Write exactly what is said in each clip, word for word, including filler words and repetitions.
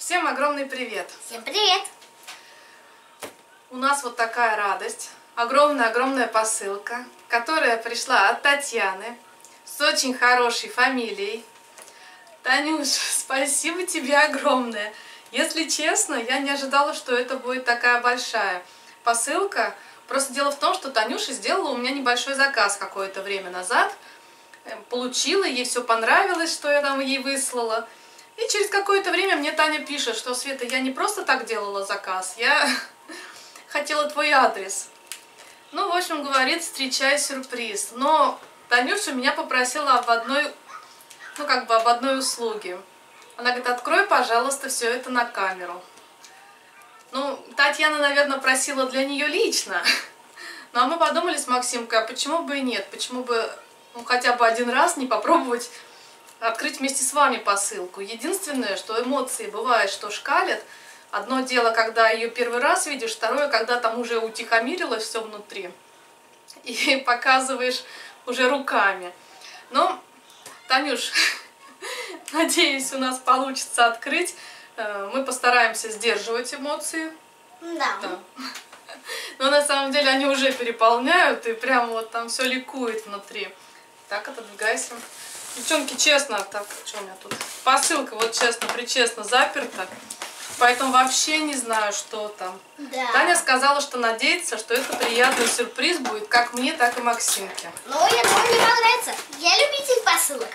Всем огромный привет! Всем привет! У нас вот такая радость, огромная-огромная посылка, которая пришла от Татьяны с очень хорошей фамилией. Танюш, спасибо тебе огромное! Если честно, я не ожидала, что это будет такая большая посылка. Просто дело в том, что Танюша сделала у меня небольшой заказ какое-то время назад. Получила, ей все понравилось, что я там ей выслала. И через какое-то время мне Таня пишет, что Света, я не просто так делала заказ, я хотела твой адрес. Ну, в общем, говорит, встречай сюрприз. Но Танюша меня попросила об одной, ну, как бы об одной услуге. Она говорит, открой, пожалуйста, все это на камеру. Ну, Татьяна, наверное, просила для нее лично. Ну, а мы подумали с Максимкой, а почему бы и нет? Почему бы, ну, хотя бы один раз не попробовать открыть вместе с вами посылку. Единственное, что эмоции бывает, что шкалят. Одно дело, когда ее первый раз видишь, второе, когда там уже утихомирилось все внутри. И показываешь уже руками. Но, Танюш, надеюсь, у нас получится открыть. Мы постараемся сдерживать эмоции. Да. Да. Но на самом деле они уже переполняют, и прям вот там все ликует внутри. Так, отодвигайся. Девчонки, честно, так, что у меня тут? Посылка, вот честно, причестно заперта. Поэтому вообще не знаю, что там. Да. Таня сказала, что надеется, что это приятный сюрприз будет как мне, так и Максимке. Ну, я думаю, мне понравится. Я любитель посылок.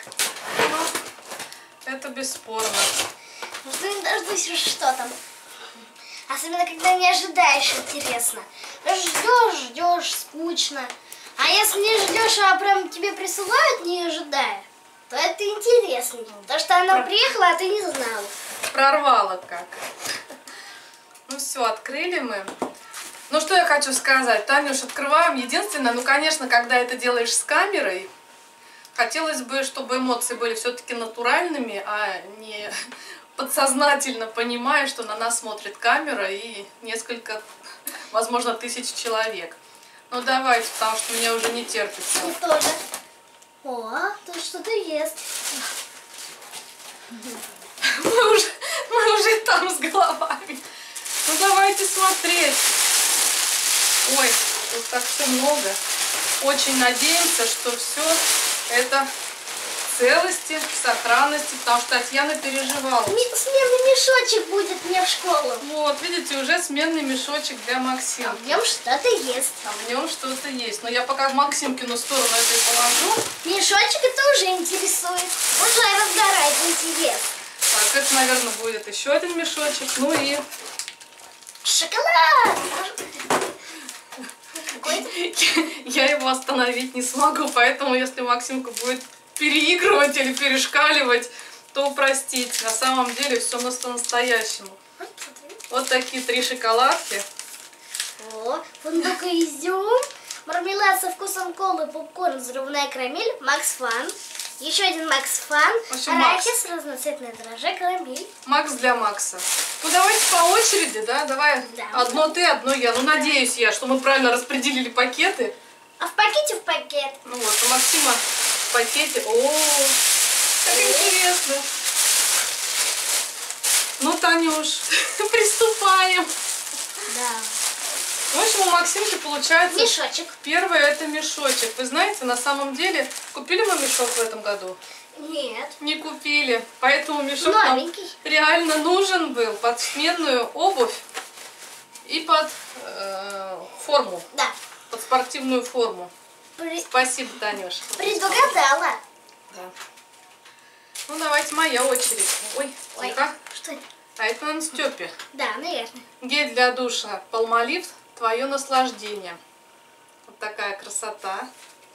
Ну, это бесспорно. Жду не дождусь, что там. Особенно, когда не ожидаешь, интересно. Ждешь, ждешь, скучно. А если не ждешь, а прям тебе присылают, не ожидая, то это интересно. Потому что она приехала, а ты не знала. Прорвало как. Ну все, открыли мы. Ну что я хочу сказать. Танюш, открываем. Единственное, ну конечно, когда это делаешь с камерой, хотелось бы, чтобы эмоции были все-таки натуральными, а не подсознательно понимая, что на нас смотрит камера и несколько, возможно, тысяч человек. Ну давайте, потому что меня уже не терпится. И тоже. О, тут что-то есть. Мы уже, мы уже там с головами. Ну давайте смотреть. Ой, тут так все много. Очень надеемся, что все это в целости, в сохранности, потому что Татьяна переживала. Сменный мешочек будет мне в школу. Вот, видите, уже сменный мешочек для Максимки. А в нем что-то есть. А в нем что-то есть. Но я пока в Максимкину сторону это и положу. Мешочек это уже интересует. Уже разгорает интерес. Так, это, наверное, будет еще один мешочек. Ну и... Шоколад! Я его остановить не смогу, поэтому если Максимка будет переигрывать или перешкаливать, то простите. На самом деле все настоящему. Вот такие три шоколадки. О, фундук и изюм, мармелад со вкусом колы, попкорн, взрывная карамель, Макс Фан. Еще один Макс Фан, арахис, разноцветное дрожжи, карамель. Макс для Макса. Ну давайте по очереди, да? Давай Да. одно ты, одно я. Ну надеюсь я, что мы правильно распределили пакеты. А в пакете в пакет. Ну вот, у Максима в пакете. О, как интересно. Ну, Танюш, приступаем. Да. В общем, у Максимки получается... Мешочек. Первое это мешочек. Вы знаете, на самом деле, купили мы мешок в этом году? Нет. Не купили. Поэтому мешок Новенький. нам реально нужен был под сменную обувь и под э, форму. Да. Под спортивную форму. При... Спасибо, Танюша. Предугадала. Да. Ну, давайте моя очередь. Ой, Ой, тихо. что это? А это, наверное, Степе. Да, наверное. Гель для душа Palmolive, твое наслаждение. Вот такая красота.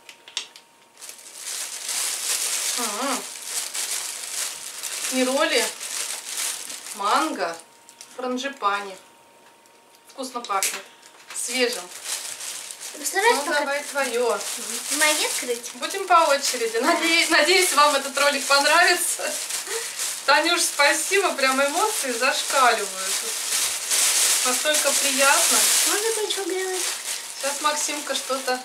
М-м. Нероли, манго, франжипани. Вкусно пахнет. Свежим. Представляешь, Ну, пока... давай твое. Мои открыть. Будем по очереди. Надеюсь, надеюсь, вам этот ролик понравится. Танюш, спасибо. Прям эмоции зашкаливают. Настолько приятно. Можно кончик грязать? Сейчас Максимка что-то...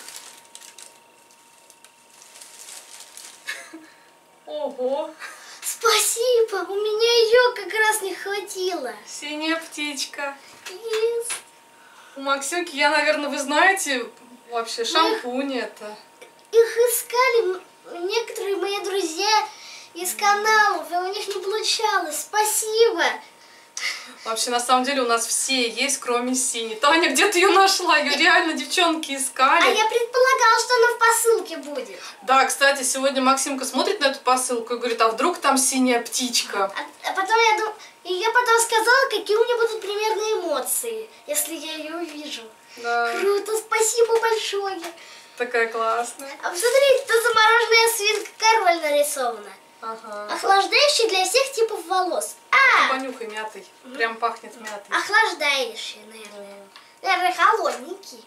Ого! Спасибо. Спасибо, у меня ее как раз не хватило. Синяя птичка. Yes. У Максимки, я, наверное, вы знаете, вообще шампунь это. Их искали некоторые мои друзья из каналов, и у них не получалось. Спасибо. Вообще, на самом деле, у нас все есть, кроме синей. Таня, где ты ее нашла? Ее реально девчонки искали. А я предполагала, что она в посылке будет. Да, кстати, сегодня Максимка смотрит на эту посылку и говорит, а вдруг там синяя птичка? А, а потом я думаю, и я потом сказала, какие у меня будут примерные эмоции, если я ее увижу. Да. Круто, спасибо большое. Такая классная. А посмотрите, тут замороженная свинка король нарисована. Ага. Охлаждающий для всех типов волос. А! Понюхай мятой. Прям пахнет мятой. Охлаждающий, наверное. Наверное, холодненький.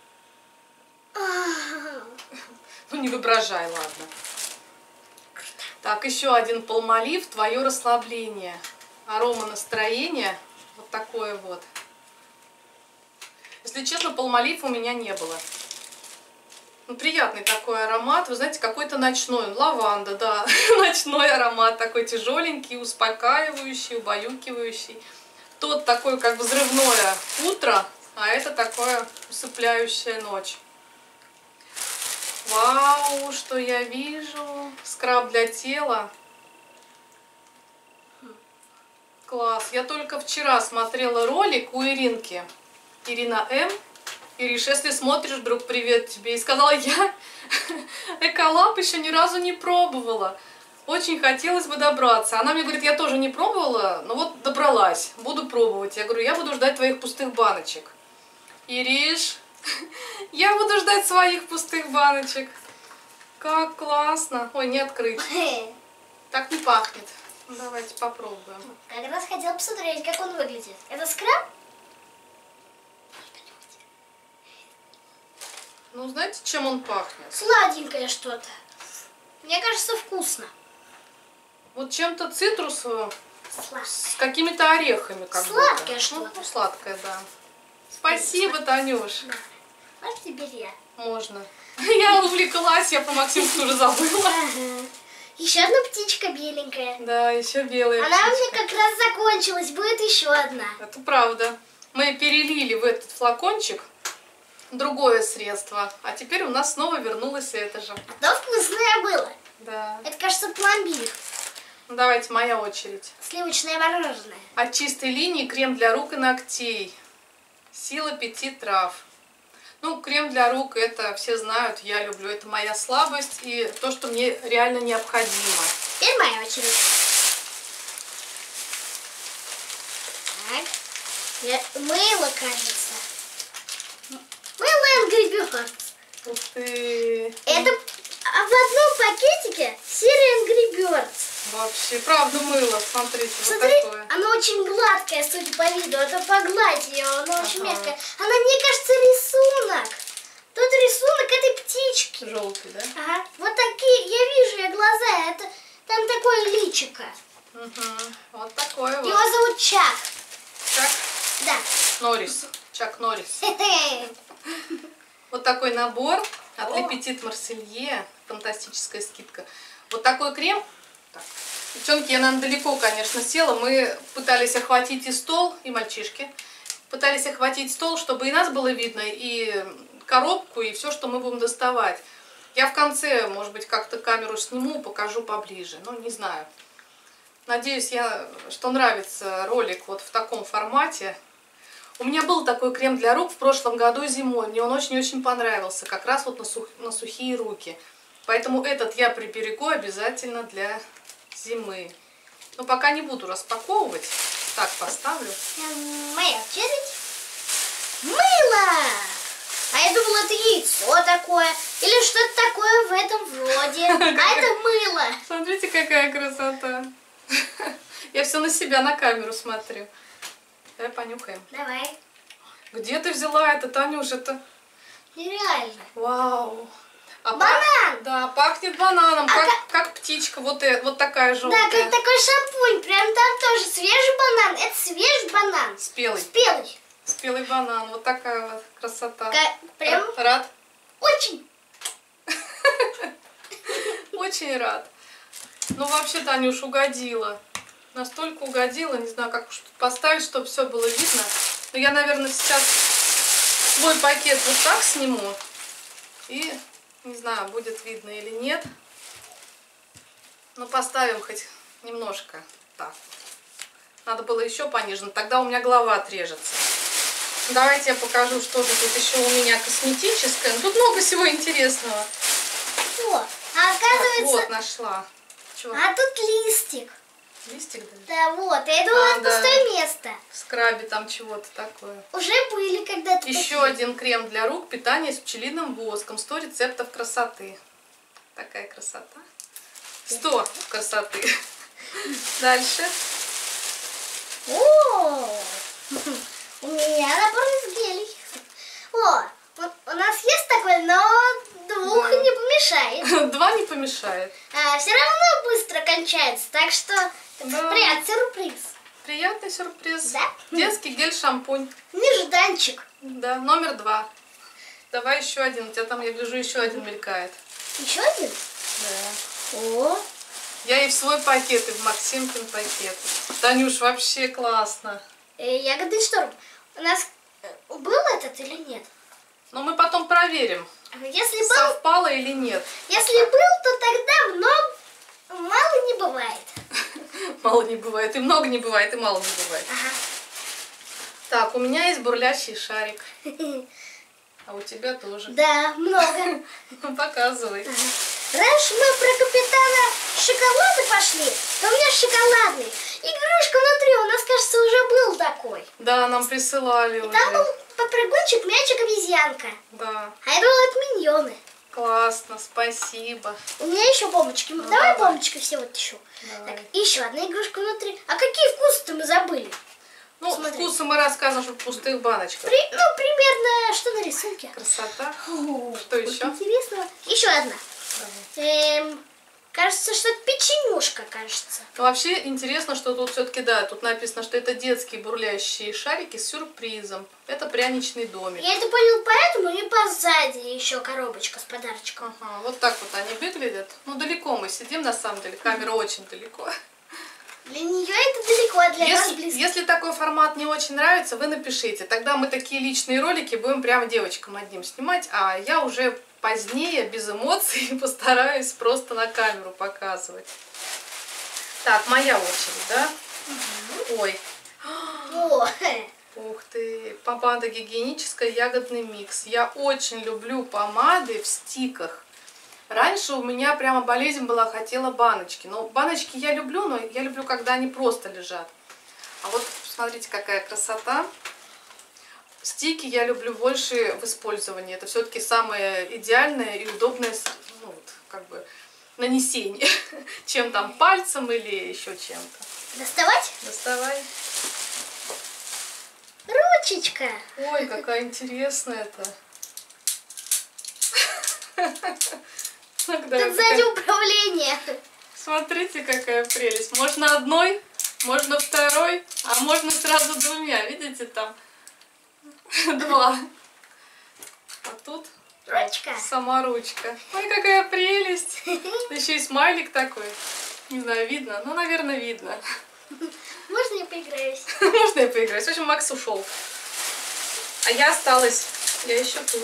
А, Ну не воображай, ладно. Так, еще один Palmolive, твое расслабление. Арома настроения. Вот такое вот. Если честно, Palmolive у меня не было. Ну, приятный такой аромат. Вы знаете, какой-то ночной. Лаванда, да. Ночной аромат. Такой тяжеленький, успокаивающий, убаюкивающий. Тот такой, как взрывное утро, а это такое усыпляющая ночь. Вау, что я вижу. Скраб для тела. Класс. Я только вчера смотрела ролик у Иринки. Ирина М. Ириш, если смотришь, друг, привет тебе. И сказала, я Эколаб еще ни разу не пробовала. Очень хотелось бы добраться. Она мне говорит, я тоже не пробовала, но вот добралась. Буду пробовать. Я говорю, я буду ждать твоих пустых баночек. Ириш, я буду ждать своих пустых баночек. Как классно. Ой, не открыть. Так не пахнет. Давайте попробуем. Как раз хотела посмотреть, как он выглядит. Это скраб? Ну, знаете, чем он пахнет? Сладенькое что-то. Мне кажется, вкусно. Вот чем-то цитрусовым, Сладкое. с какими-то орехами. Как Сладкое будто. что-то. Ну, сладкое, да. Спасибо, Танюш. Можете бери. Можно. Я увлеклась, я по Максимку уже забыла. Ага. Еще одна птичка беленькая. Да, еще белая Она у птичка. меня как раз закончилась. Будет еще одна. Это правда. Мы перелили в этот флакончик другое средство, а теперь у нас снова вернулось это же. А то вкусное было. Да. Это, кажется, пломбир. Ну, давайте, моя очередь. Сливочное мороженое. От чистой линии крем для рук и ногтей. Сила пяти трав. Ну, крем для рук, это все знают, я люблю. Это моя слабость и то, что мне реально необходимо. Теперь моя очередь. Так. Я... Мыло, кажется. Мыло Angry Birds. Ух ты! Это а в одном пакетике серия Angry Birds. Вообще, правда мыло, смотрите, Смотри, вот такое. она очень гладкая, судя по виду. Это погладь ее, она очень Ага. мягкая. Она, мне кажется, рисунок. Тут рисунок этой птички. Желтый, да? Ага. Вот такие, я вижу ее глаза. Это там такое личико. Угу. Вот такое вот. Его зовут Чак. Чак Да. Норрис. Чак Норрис. Вот такой набор от Le Petit Marseillais. Фантастическая скидка. Вот такой крем. Так. Девчонки, я, наверное, далеко, конечно, села. Мы пытались охватить и стол, и мальчишки. Пытались охватить стол, чтобы и нас было видно, и коробку, и все, что мы будем доставать. Я в конце, может быть, как-то камеру сниму, покажу поближе. Ну, не знаю. Надеюсь, я, что нравится ролик вот в таком формате. У меня был такой крем для рук в прошлом году зимой. Мне он очень-очень понравился. Как раз вот на, сух... на сухие руки. Поэтому этот я приберегу обязательно для зимы. Но пока не буду распаковывать. Так, поставлю. Моя очередь. Мыло! А я думала, это яйцо такое. Или что-то такое в этом роде. А это мыло. Смотрите, какая красота. Я все на себя, на камеру смотрю. Давай понюхаем. Давай. Где ты взяла это, Танюш? Это... Нереально. Вау. А Банан! пах- Да, пахнет бананом, А как, как- как птичка. Вот, э- вот такая желтая. Да, как такой шампунь. Прям там тоже свежий банан. Это свежий банан. Спелый. Спелый. Спелый банан. Вот такая вот красота. Ка- Прям Р- Рад? очень. Очень рад. Ну, вообще, Танюш, угодила. Настолько угодила, не знаю, как уж тут поставить, чтобы все было видно. Но я, наверное, сейчас свой пакет вот так сниму. И, не знаю, будет видно или нет. Но поставим хоть немножко так. Надо было еще пониже, но тогда у меня голова отрежется. Давайте я покажу, что же тут еще у меня косметическое. Ну, тут много всего интересного. О, а оказывается... Так, вот, нашла. Чё? А тут листик. Листик, да? Да, вот, я думала, А, это да. пустое место. В скрабе там чего-то такое. Уже были когда-то Еще такие. один крем для рук, питание с пчелиным воском. сто рецептов красоты. Такая красота. сто красоты. Дальше. О, у меня набор из гелей. О, вот у нас есть такой, но двух Да. не помешает. Два не помешает. А, все равно быстро кончается, так что Да. приятный сюрприз. Приятный сюрприз. Да? Детский гель-шампунь. Нежданчик. Да, номер два. Давай еще один. У тебя там, я гляжу, еще один мелькает. Еще один? Да. О, Я и в свой пакет, и в Максимкин пакет. Танюш, вообще классно. э, ягодный шторм. У нас э, был этот или нет? Но мы потом проверим, Если был, совпало или нет. если был, то тогда много, мало не бывает. Мало не бывает, и много не бывает, и мало не бывает. Ага. Так, у меня есть бурлящий шарик. А у тебя тоже. Да, много. Показывай. Раньше мы про капитана шоколада пошли, то у меня шоколадный. Игрушка внутри, у нас, кажется, уже был такой. Да, нам присылали И там был уже. попрыгунчик, мячик, обезьянка. Да, А это было от миньоны. классно, спасибо. У меня еще бомбочки. Ну, давай, давай. бомбочка все вот еще. Давай. Так, и еще одна игрушка внутри. А какие вкусы-то мы забыли? Ну, Смотри. вкусы мы рассказываем, что в пустых баночках. При- ну, примерно, что на рисунке. Красота. О, Что еще? интересного. Еще одна. Эм, кажется, что это печенюшка, кажется. Ну, вообще интересно, что тут все-таки, да, тут написано, что это детские бурлящие шарики с сюрпризом. Это пряничный домик. Я это понял поэтому, и позади еще коробочка с подарочком. Ага, вот так вот они выглядят. Ну, далеко мы сидим, на самом деле. Камера очень далеко. Для нее это далеко, а для нас Если, близко. если такой формат не очень нравится, вы напишите. Тогда мы такие личные ролики будем прям девочкам одним снимать, а я уже позднее, без эмоций, постараюсь просто на камеру показывать. Так, моя очередь, да? Угу. Ой. О, Ух ты, помада гигиеническая, ягодный микс. Я очень люблю помады в стиках. Раньше у меня прямо болезнь была, хотела баночки. Но баночки я люблю, но я люблю, когда они просто лежат. А вот смотрите, какая красота. Стики я люблю больше в использовании. Это все-таки самое идеальное и удобное, ну, вот, как бы, нанесение, чем там пальцем или еще чем-то. доставать? Доставай. Ручечка. Ой, какая интересная-то. Тут сзади управление. Смотрите, какая прелесть. Можно одной, можно второй, а можно сразу двумя. Видите, там два. А тут Ручка. сама ручка. Ой, какая прелесть. Еще и смайлик такой. Не знаю, видно? Ну, наверное, видно. Можно я поиграюсь? Можно я поиграть? В общем, Макс ушел. А я осталась. Я еще тут.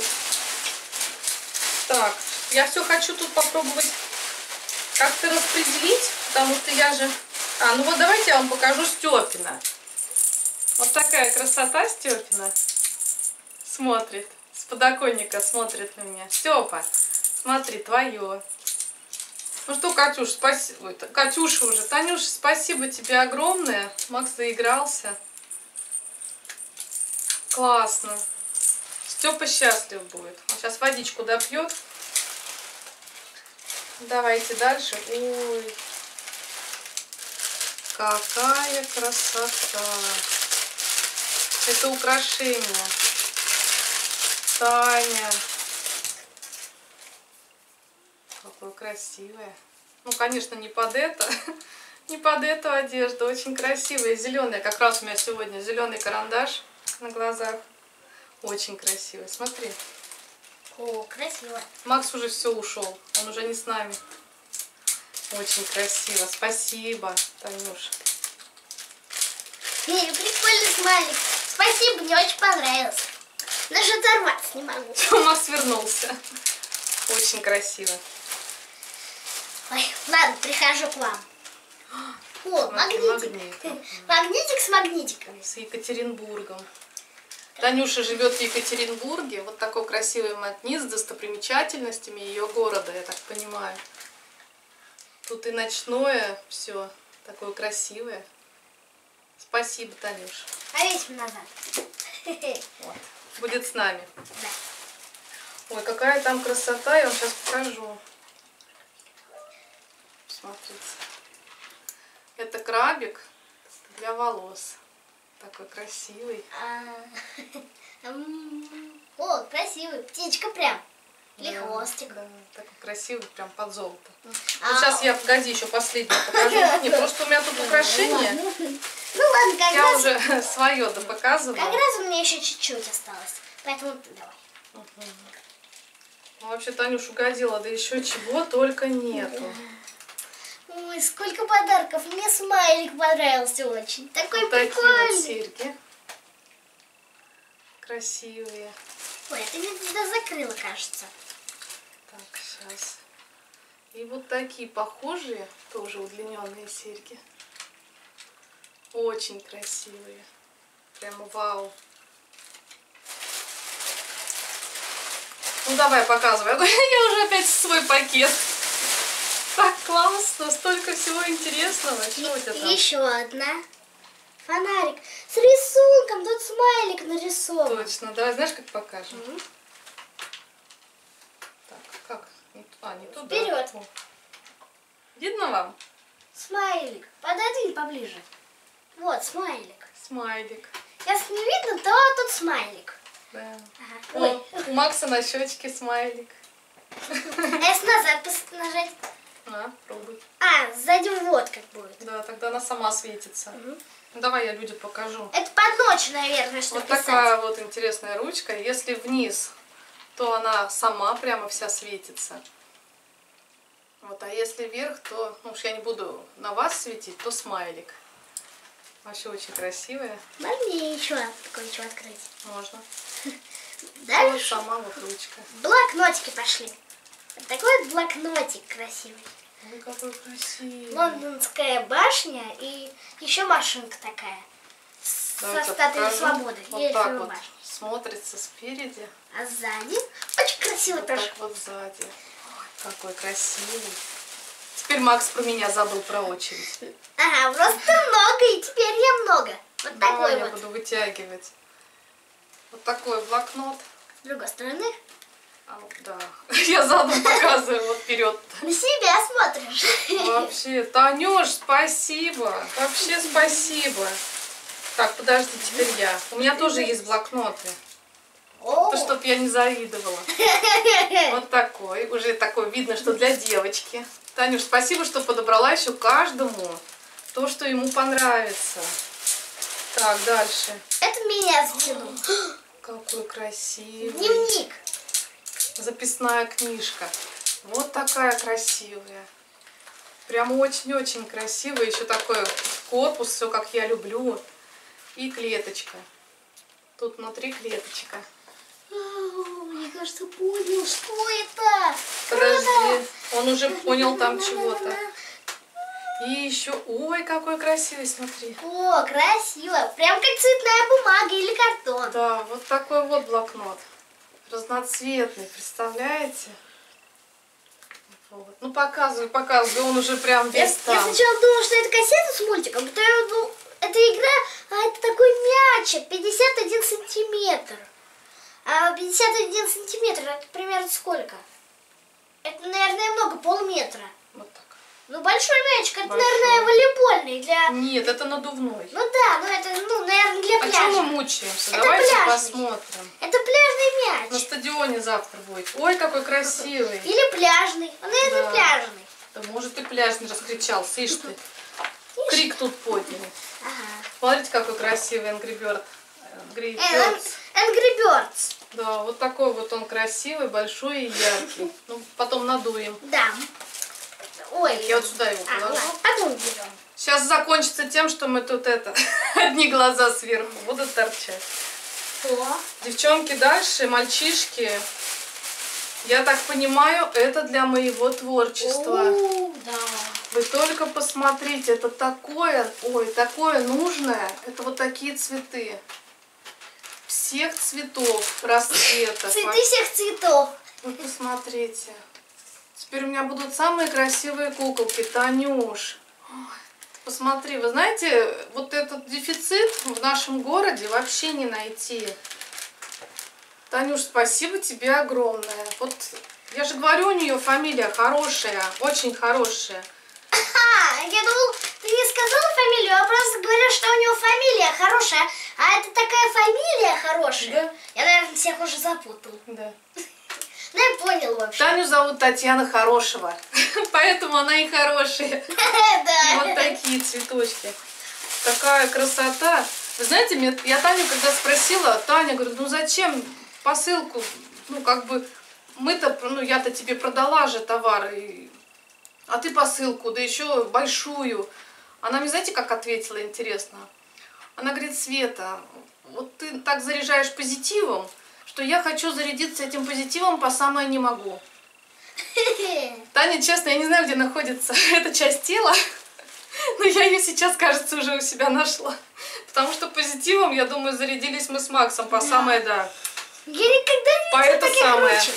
Так, я все хочу тут попробовать как-то распределить, потому что я же... А, ну вот давайте я вам покажу Степина. Вот такая красота Степина. Смотрит. С подоконника смотрит на меня. Степа, смотри, твое. Ну что, Катюш, спасибо. Ой, Катюша уже. Танюша, спасибо тебе огромное. Макс заигрался. Классно. Степа счастлив будет. Он сейчас водичку допьет. Давайте дальше. Ой, какая красота. Это украшение. Таня. Какое красивое. Ну, конечно, не под это. Не под эту одежду. Очень красивая. Зеленая. Как раз у меня сегодня зеленый карандаш на глазах. Очень красивый. Смотри. О, красиво. Макс уже все ушел. Он уже не с нами. Очень красиво. Спасибо, Танюш. Прикольный смайлик. Спасибо, мне очень понравился. Даже оторваться не могу. Тёма свернулся. Очень красиво. Ой, ладно, прихожу к вам. О, магнитик. Магнит. Магнитик с магнитиками. С Екатеринбургом. Танюша живет в Екатеринбурге. Вот такой красивый магнит с достопримечательностями ее города, я так понимаю. Тут и ночное все такое красивое. Спасибо, Танюш. Повесим назад. Вот. Будет с нами. Да. Ой, какая там красота, я вам сейчас покажу. Смотрите. Это крабик для волос. Такой красивый. А, м, О, красивый. Птичка прям. Или Да, хвостик. да, такой красивый, прям под золото. А, Вот сейчас я, погоди, еще последнее покажу. Не, просто у меня тут украшения. Ну ладно, как Я раз, уже свое да как показываю. раз у меня еще чуть-чуть осталось. Поэтому давай. Ну, вообще, Танюш угодила, да еще чего только нету. Ой, сколько подарков. Мне смайлик понравился очень. Такой Вот такие прикольный. вот серьги. Красивые. Ой, это меня туда закрыла, кажется. Так, сейчас. И вот такие похожие, тоже удлиненные серьги. Очень красивые. Прямо вау. Ну давай, показывай. Я уже опять свой пакет. Так классно, столько всего интересного. Что у тебя там? Еще одна. Фонарик. С рисунком. Тут смайлик нарисован. Точно. Давай, знаешь, как покажем? Мгм. Так, как? Не ту- А, не туда. Вперед. О. Видно вам? Смайлик. Пододвинь поближе. Вот, смайлик. Смайлик. Если не видно, то тут смайлик. Да. Ага. О, Ой, у Макса на щечке смайлик. а если назад пос- нажать? На, пробуй. А, сзади вот как будет. Да, тогда она сама светится. Мгм. Ну, давай я людям покажу. Это под ночь, наверное, что Вот писать. такая вот интересная ручка. Если вниз, то она сама прямо вся светится. Вот, а если вверх, то, ну уж я не буду на вас светить, то смайлик. Вообще очень красивая. Можно мне еще кое-что открыть? Можно. Вот Дальше сама вот ручка. блокнотики пошли. Вот такой вот блокнотик красивый. Ой, какой красивый. Лондонская башня и еще машинка такая. С- Давайте Со я статуей покажу. свободы. Вот Или так Эйфелевой вот башни. смотрится спереди. А сзади очень красиво Вот тоже. так вот сзади. Ой, какой красивый. Теперь Макс про меня забыл про очередь. Ага, просто много, и теперь я много. Вот Давай такой я вот. буду вытягивать. Вот такой блокнот. С другой стороны. А, ну, да. Я задом показываю вот вперед. На себя смотришь. Вообще, Танюш, спасибо. Вообще спасибо. Так, подожди, теперь я. У меня тоже есть блокноты. О, То, чтоб я не завидовала. Вот такой. Уже такой видно, что для девочки. Танюш, спасибо, что подобрала еще каждому то, что ему понравится. Так, дальше. Это меня затянуло. Какой красивый. Дневник. Записная книжка. Вот такая красивая. Прям очень-очень красивая. Еще такой корпус, все как я люблю. И клеточка. Тут внутри клеточка. О, мне кажется, понял, что это. Подожди, он уже понял там чего-то. И еще, ой, какой красивый, смотри. О, красиво. Прям как цветная бумага или картон. Да, вот такой вот блокнот. Разноцветный, представляете? Вот. Ну, показывай, показывай, он уже прям Я, весь я там. сначала думала, что это кассета с мультиком, потом я думала, это игра, а это такой мячик, пятьдесят один сантиметр. А пятьдесят один сантиметр, это примерно сколько? Это, наверное, много, полметра. Вот так. Ну, большой мячик, это, Большой. наверное, волейбольный для... Нет, это надувной. Ну да, ну это, ну, наверное, для А пляжа. чем мы мучаемся? Это Давайте пляжный. посмотрим. Это пляжный На мяч. стадионе завтра будет. Ой, какой красивый. Или пляжный. Он, наверное, Да. пляжный. Да может и пляжный раскричался. Ишь ты. Крик тут подняли. Ага. Смотрите, какой красивый Angry Bird. Angry Э, Ан- Birds. Angry Birds. Да, вот такой вот он красивый, большой и яркий. Ну, потом надуем. Да. Ой. Я вот сюда его А, положу. ладно, потом берем. Сейчас закончится тем, что мы тут это, одни глаза сверху будут торчать. О. Девчонки, дальше, мальчишки, я так понимаю, это для моего творчества. О, да. Вы только посмотрите, это такое, ой, такое нужное, это вот такие цветы. Всех цветов, расцветок. Цветы всех цветов. Вы посмотрите. Теперь у меня будут самые красивые куколки. Танюш, ой, посмотри, вы знаете, вот этот дефицит в нашем городе вообще не найти. Танюш, спасибо тебе огромное. Вот я же говорю, у нее фамилия хорошая, очень хорошая. А, я думал, ты не сказала фамилию, а просто говорю, что у него фамилия хорошая. А это такая фамилия хорошая. Да? Я, наверное, всех уже запутал. Да. Ну, я понял вообще. Таню зовут Татьяна Хорошего, поэтому она и хорошая. И вот такие цветочки. Такая красота. Вы знаете, мне, я Таню когда спросила, Таня говорит, ну зачем посылку, ну как бы, мы-то, ну я-то тебе продала же товар, и... а ты посылку, да еще большую. Она мне, знаете, как ответила, интересно? Она говорит, Света, вот ты так заряжаешь позитивом, что я хочу зарядиться этим позитивом по самое не могу. Таня, честно, я не знаю, где находится эта часть тела, но я ее сейчас, кажется, уже у себя нашла. Потому что позитивом, я думаю, зарядились мы с Максом по самое, да. Я никогда не По видела это таких самое. ручек.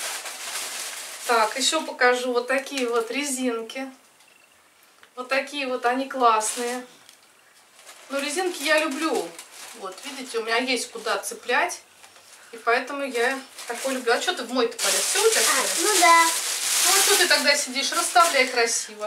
Так, еще покажу вот такие вот резинки. Вот такие вот они классные. Ну, резинки я люблю. Вот, видите, у меня есть куда цеплять. И поэтому я такой люблю. А что ты в мой-то полез? Все у тебя? А, ну да. Ну, а что ты тогда сидишь? Расставляй красиво.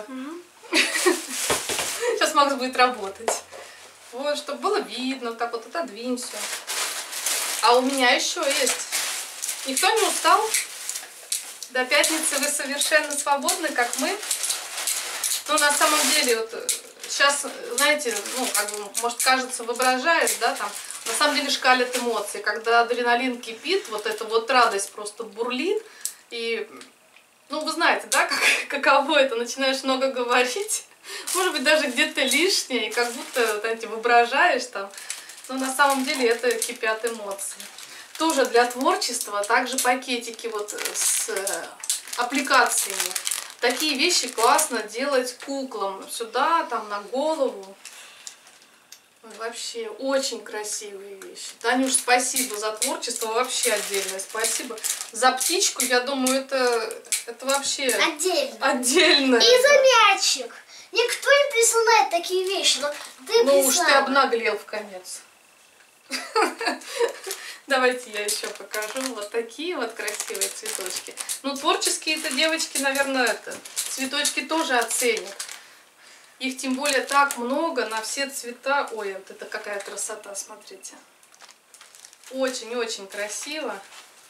Сейчас Макс будет работать. Вот, чтобы было видно. Так вот, отодвинь все. А у меня еще есть. Никто не устал? До пятницы вы совершенно свободны, как мы. Ну, на самом деле, вот сейчас, знаете, ну, как бы, может, кажется, воображаешь, да, там, на самом деле шкалят эмоции. Когда адреналин кипит, вот эта вот радость просто бурлит. И, ну, вы знаете, да, как, каково это, начинаешь много говорить. Может быть, даже где-то лишнее, и как будто, знаете, воображаешь там. Но на самом деле это кипят эмоции. Тоже для творчества, также пакетики вот с аппликациями. Такие вещи классно делать куклам. Сюда, там, на голову. Вообще, очень красивые вещи. Танюш, спасибо за творчество, вообще отдельное спасибо. За птичку, я думаю, это, это вообще... Отдельно. Отдельно. И за мячик. Никто не присылает такие вещи, но ты Ну уж прислала. ты обнаглел в конец. Давайте я еще покажу. Вот такие вот красивые цветочки. Ну, творческие-то девочки, наверное, это, цветочки тоже оценят. Их тем более так много на все цвета. Ой, вот это какая красота, смотрите. Очень-очень красиво.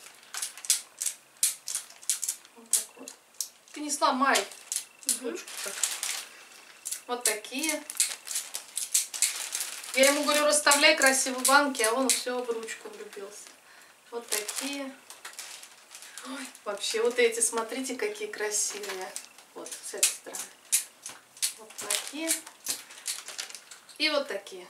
Вот так вот. Ты не сломай ручку-то. Вот такие. Я ему говорю, расставляй красиво банки, а он все в ручку влюбился. Вот такие. Ой, вообще, вот эти, смотрите, какие красивые. Вот, с этой стороны. Вот такие. И вот такие.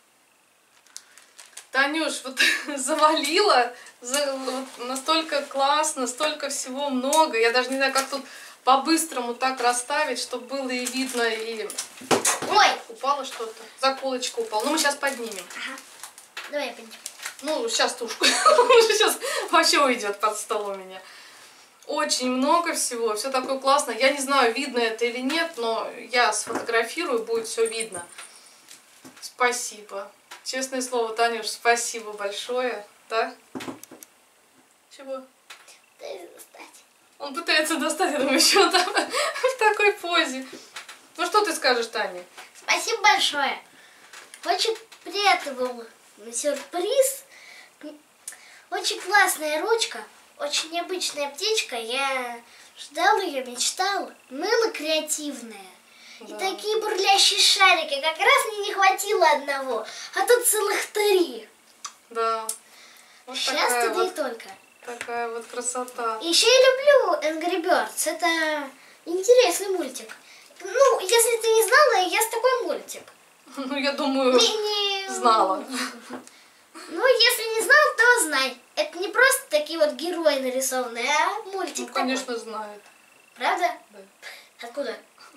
Танюш, вот завалила. За, вот, настолько классно, столько всего много. Я даже не знаю, как тут по-быстрому так расставить, чтобы было и видно, и... Ой! Упало что-то. Заколочка упала. Ну, мы сейчас поднимем. Ага. Давай я подниму. Ну, сейчас тушку. Сейчас вообще уйдет под стол у меня. Очень много всего. Все такое классно. Я не знаю, видно это или нет, но я сфотографирую, будет все видно. Спасибо. Честное слово, Танюш, спасибо большое. Да? Чего? Дай достать. Он пытается достать, я думаю, еще там в такой позе. Ну, что ты скажешь, Таня? Спасибо большое. Очень приятный был сюрприз. Очень классная ручка. Очень необычная птичка. Я ждала ее, мечтала. Мыло креативное. Да. И такие бурлящие шарики. Как раз мне не хватило одного. А тут целых три. Да. Вот Счастье, да вот, и только. Такая вот красота. И еще я люблю Angry Birds. Это Интересный мультик. Ну, если ты не знала, есть такой мультик. Ну, я думаю, Не, не... знала. Ну, если не знал, то знай. Это не просто такие вот герои нарисованные, а мультик Ну, такой. конечно, знает. Правда? Да. Откуда?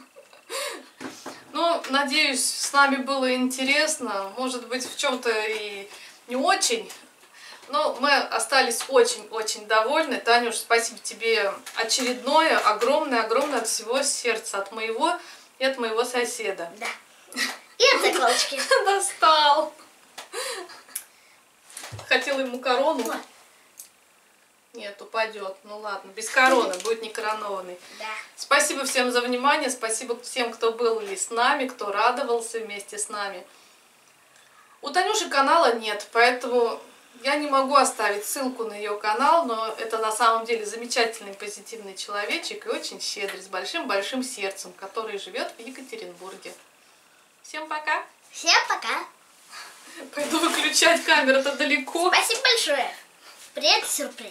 Ну, надеюсь, с нами было интересно. Может быть, в чем-то и не очень. Но мы остались очень-очень довольны. Танюш, спасибо тебе очередное, огромное-огромное от всего сердца. От моего и от моего соседа. Да. И от заколочки. Достал. Хотела ему корону. Вот. Нет, упадет. Ну ладно, без короны, будет не коронованный. Да. Спасибо всем за внимание, спасибо всем, кто был с нами, кто радовался вместе с нами. У Танюши канала нет, поэтому я не могу оставить ссылку на ее канал, но это на самом деле замечательный, позитивный человечек и очень щедрый, с большим-большим сердцем, который живет в Екатеринбурге. Всем пока! Всем пока! Пойду выключать камеру, это далеко. Спасибо большое! Приятный сюрприз!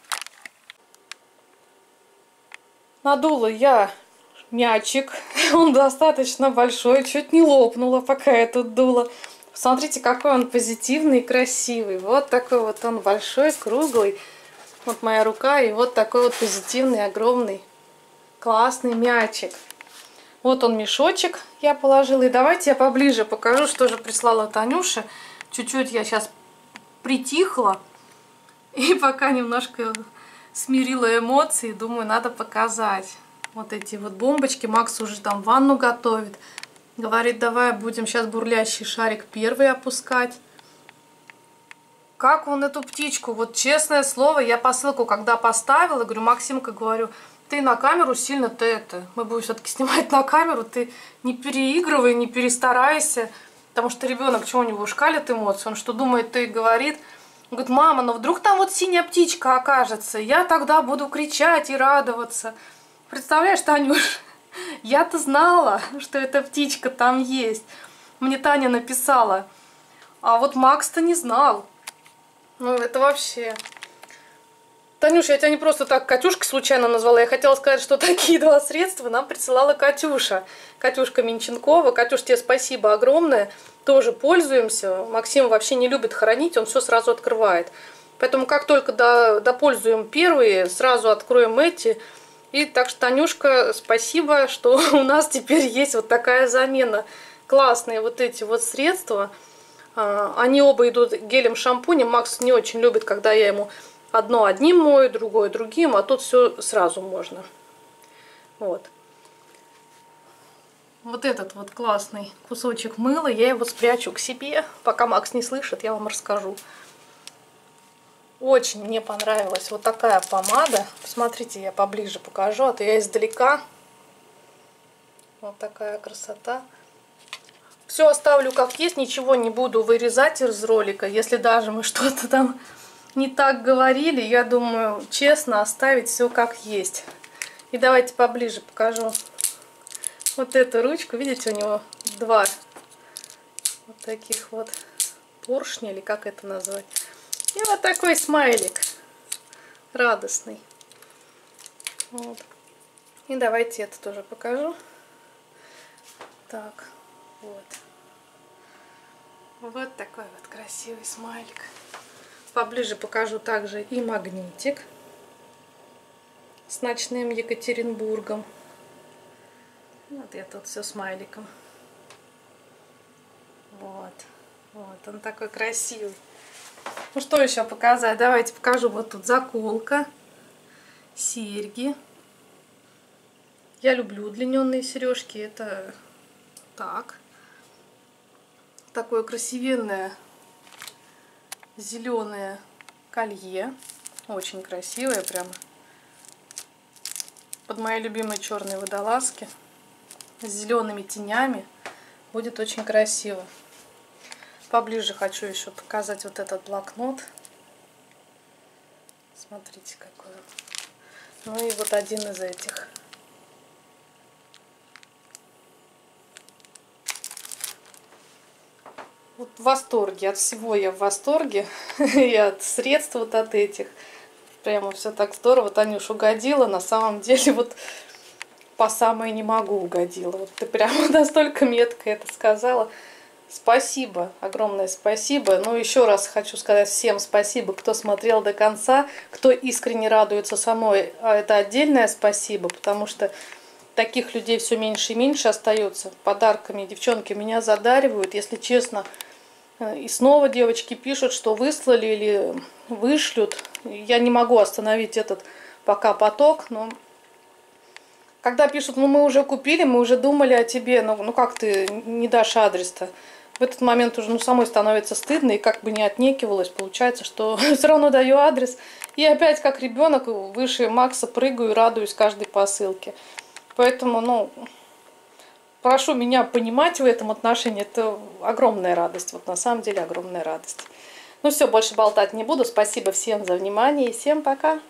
Надула я мячик, он достаточно большой, чуть не лопнула, пока я тут дула. Смотрите, какой он позитивный и красивый. Вот такой вот он большой, круглый. Вот моя рука, и вот такой вот позитивный, огромный, классный мячик. Вот он мешочек я положила. И давайте я поближе покажу, что же прислала Танюша. Чуть-чуть я сейчас притихла. И пока немножко смирила эмоции, думаю, надо показать. Вот эти вот бомбочки. Макс уже там ванну готовит. Говорит, давай будем сейчас бурлящий шарик первый опускать. Как он эту птичку, вот честное слово, я посылку когда поставила, говорю, Максимка, говорю, ты на камеру сильно ты это, мы будем все-таки снимать на камеру, ты не переигрывай, не перестарайся, потому что ребенок, что у него шкалит эмоции, он что думает, ты говорит, он говорит, мама, ну вдруг там вот синяя птичка окажется, я тогда буду кричать и радоваться. Представляешь, Танюш, я-то знала, что эта птичка там есть, мне Таня написала, а вот Макс-то не знал. Ну, это вообще... Танюша, я тебя не просто так Катюшкой случайно назвала. Я хотела сказать, что такие два средства нам присылала Катюша. Катюшка Минченкова. Катюш, тебе спасибо огромное. Тоже пользуемся. Максим вообще не любит хранить, он все сразу открывает. Поэтому как только до, допользуем первые, сразу откроем эти. И так что, Танюшка, спасибо, что у нас теперь есть вот такая замена. Классные вот эти вот средства. Они оба идут гелем-шампунем. Макс не очень любит, когда я ему одно одним мою, другое другим, а тут все сразу можно. Вот. Вот этот вот классный кусочек мыла, я его спрячу к себе. Пока Макс не слышит, я вам расскажу. Очень мне понравилась вот такая помада. Посмотрите, я поближе покажу, а то я издалека. Вот такая красота. Все оставлю как есть, ничего не буду вырезать из ролика. Если даже мы что-то там не так говорили, я думаю, честно оставить все как есть. И давайте поближе покажу вот эту ручку. Видите, у него два вот таких вот поршня, или как это назвать. И вот такой смайлик радостный. Вот. И давайте это тоже покажу. Так. Вот. Вот такой вот красивый смайлик. Поближе покажу также и магнитик с ночным Екатеринбургом. Вот я тут все смайликом. Вот. Вот он такой красивый. Ну что еще показать? Давайте покажу. Вот тут заколка, серьги. Я люблю удлиненные сережки. Это так. Такое красивенное зеленое колье. Очень красивое прямо. Под мои любимые черные водолазки. С зелеными тенями. Будет очень красиво. Поближе хочу еще показать вот этот блокнот. Смотрите, какой он. Ну и вот один из этих. Вот в восторге, от всего я в восторге, и от средств вот от этих. Прямо все так здорово, Танюш угодила, на самом деле вот по самое не могу угодила. Вот ты прямо настолько метко это сказала. Спасибо, огромное спасибо. Ну, еще раз хочу сказать всем спасибо, кто смотрел до конца, кто искренне радуется самой. А это отдельное спасибо, потому что таких людей все меньше и меньше остается. Подарками девчонки меня задаривают, если честно. И снова девочки пишут, что выслали или вышлют. Я не могу остановить этот пока поток, но когда пишут, ну мы уже купили, мы уже думали о тебе, ну, ну как ты не дашь адрес-то? В этот момент уже ну, самой становится стыдно, и как бы не отнекивалась, получается, что все равно даю адрес. И опять как ребенок выше Макса прыгаю и радуюсь каждой посылке. Поэтому, ну, прошу меня понимать в этом отношении, это огромная радость, вот на самом деле огромная радость. Ну все, больше болтать не буду, спасибо всем за внимание и всем пока!